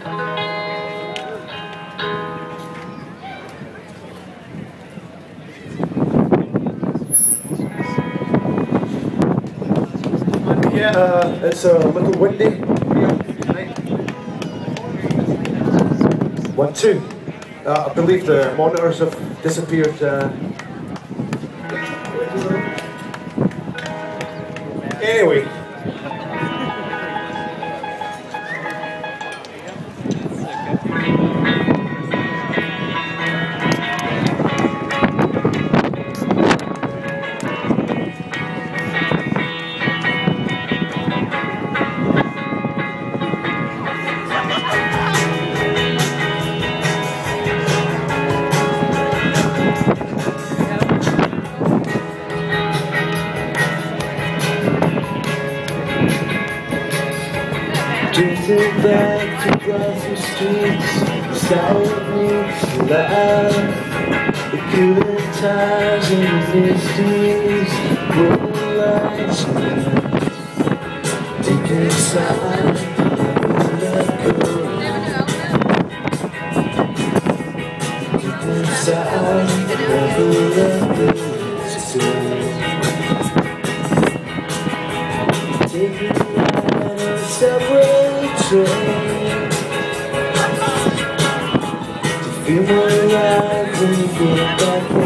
Yeah, it's a little windy here tonight. 1, 2. I believe the monitors have disappeared. Anyway. Drifting back to Brussels streets, silence loud. The good times and the mysteries, moonlight nights. Deep inside, let go. Deep inside, never let go. Taking a ride on a subway train to feel more alive when you get back home.